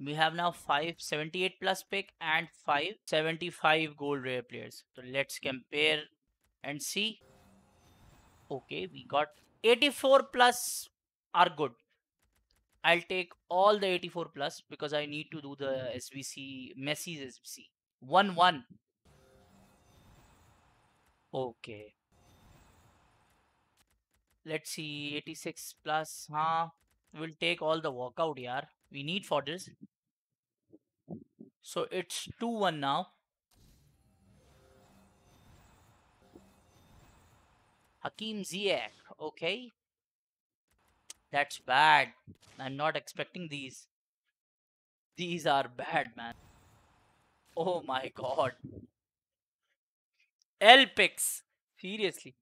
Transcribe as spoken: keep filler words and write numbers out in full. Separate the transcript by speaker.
Speaker 1: We have now five seventy-eight plus pick and five seventy-five gold rare players. So let's compare and see. Okay, we got eighty-four plus are good. I'll take all the eighty-four plus because I need to do the S B C, Messi's S B C. one one. Okay. Let's see, eighty-six plus. Huh? We'll take all the walkout, yaar. We need for this. So it's two one now. Hakim Ziyech. Okay. That's bad. I'm not expecting these. These are bad, man. Oh my god. L picks. Seriously.